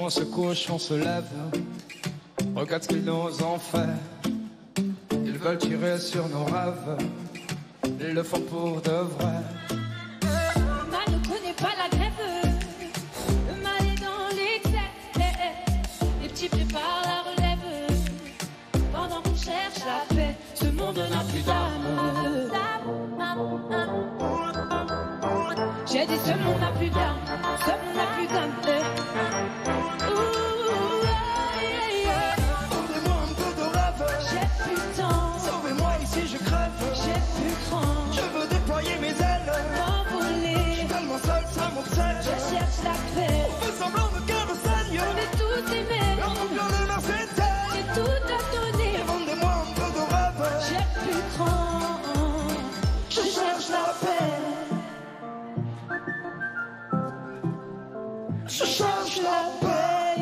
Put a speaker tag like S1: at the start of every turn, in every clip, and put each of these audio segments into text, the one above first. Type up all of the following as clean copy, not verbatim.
S1: on se couche, on se lève. Regarde ce qu'ils nous ont fait. Ils veulent tirer sur nos rêves. Ils le font pour de vrai.
S2: Le mal ne connaît pas la grève. Le mal est dans l'excès. Les petits préparent la relève. Pendant qu'on cherche la paix, ce monde n'a plus d'âme. J'ai dit ce monde n'a plus d'âme. Ce monde n'a plus d'âme.
S3: Donnez-moi un peu de rêve.
S2: J'ai plus de temps.
S3: Sauvez-moi ici, je crève.
S2: J'ai plus grand.
S3: Je veux déployer mes ailes.
S2: M'envoler.
S3: Tellement seul, ça m'obsède.
S2: Je cherche la paix.
S3: On fait semblant de cœur de saigne.
S2: On est tous aimés.
S3: Et on pleure le Mercedes.
S2: J'ai tout à donner.
S3: Et vendez-moi un peu de rêve.
S2: J'ai plus grand.
S3: Je cherche la paix. Je cherche la paix.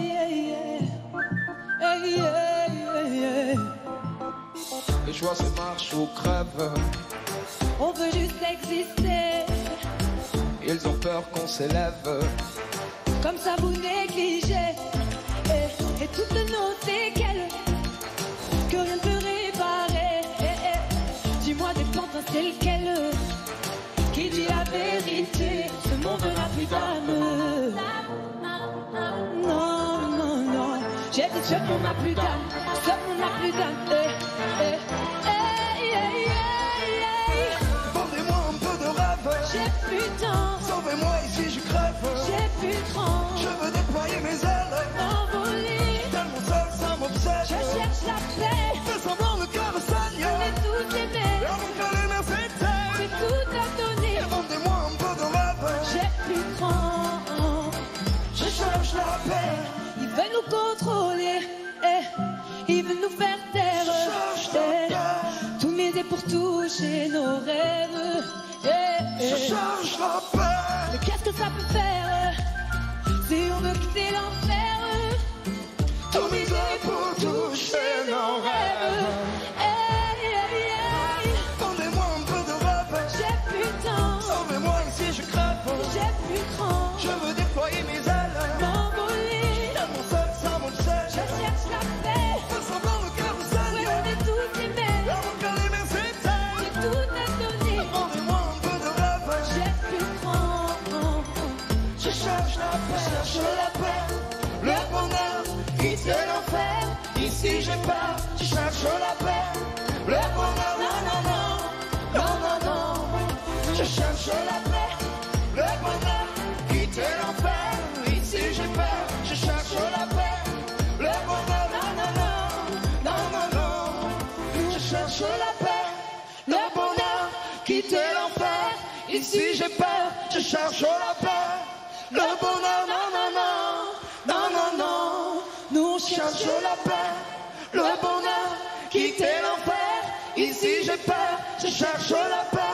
S1: Les choix se marchent ou crèvent.
S2: On veut juste exister.
S1: Ils ont peur qu'on s'élève.
S2: Comme ça vous négligez. Et toutes nos séquelles que rien ne peut réparer. Dis-moi des plantes, c'est lequel qui dit la vérité. Ce monde n'a plus d'âme. Non, non, non. J'ai dit ce monde n'a plus d'âme. Ce monde n'a plus d'âme.
S3: Vendez-moi un peu de rêve.
S2: J'ai plus de temps.
S3: Sauvez-moi ici, je crève.
S2: J'ai plus de grand.
S3: Je veux déployer mes ailes.
S2: M'envoler.
S3: Tellement seul, ça m'obsède.
S2: Je cherche la paix.
S3: Fais semblant le cœur de saigne.
S2: On est tous aimés.
S3: Et on pleure le Mercedes.
S2: J'ai tout à donner.
S3: Et vendez-moi un peu de rêve.
S2: J'ai plus grand.
S3: Je cherche la paix.
S2: Il veut nous contrôler. Il veut nous faire taire.
S3: Je cherche la paix.
S2: Tout miser pour toucher nos rêves.
S3: Je cherche la paix.
S2: Mais qu'est-ce que ça peut faire si on veut quitter l'enfer?
S3: Tout miser pour toucher nos rêves. Vendez-moi un peu de rêve.
S2: J'ai plus de temps.
S3: Sauvez-moi ici, je crève.
S2: J'ai plus grand.
S3: Je veux déployer mes ailes.
S2: M'envoler.
S3: Tellement seul, ça
S2: Je
S3: m'obsède.
S2: cherche la paix.
S3: Fais semblant le cœur de saigne.
S2: On est tous aimés.
S3: Et on pleure les Mercedes.
S2: J'ai tout à donner.
S3: Vendez-moi un peu de rêve.
S2: J'ai plus grand.
S3: Je cherche la paix. Je cherche la paix. Le bonheur, quitter l'enfer. Ici j'ai peur. Je cherche la paix. Le bonheur, non, non, non. Non, non, non. Je cherche la paix. Le bonheur, quitter l'enfer. Ici j'ai peur. Je cherche la paix. Le bonheur, non, non, non. Non, non, non. Je cherche la paix. Le bonheur, quitter l'enfer. Ici j'ai peur. Je cherche la paix. Le bonheur, non, non, non. Non, non, non. Nous on cherche la paix. Le bonheur, quitter l'enfer. Ici j'ai peur. Je cherche la paix.